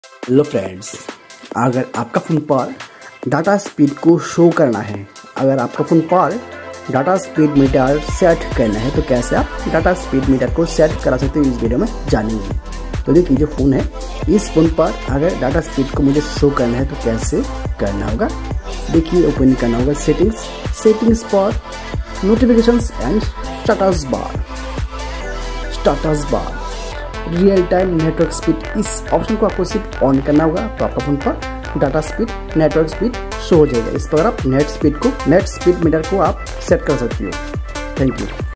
Hello friends, अगर आपका phone पर डाटा स्पीड को शो करना है, अगर आपका फ़ोन पर डाटा स्पीड मीटर सेट करना है तो कैसे आप डाटा स्पीड मीटर को सेट करा सकते हो, इस वीडियो में जानेंगे। तो देखिए, जो फ़ोन है, इस फ़ोन पर अगर डाटा स्पीड को मुझे शो करना है तो कैसे करना होगा। देखिए, ओपन करना होगा सेटिंग्स पर notifications and status bar real time network speed, इस ऑप्शन को आपको सिर्फ ऑन करना होगा तो आपका फोन पर data speed network speed show हो जाएगा। इस पर आप नेट स्पीड मीटर को आप सेट कर सकते हो। Thank you.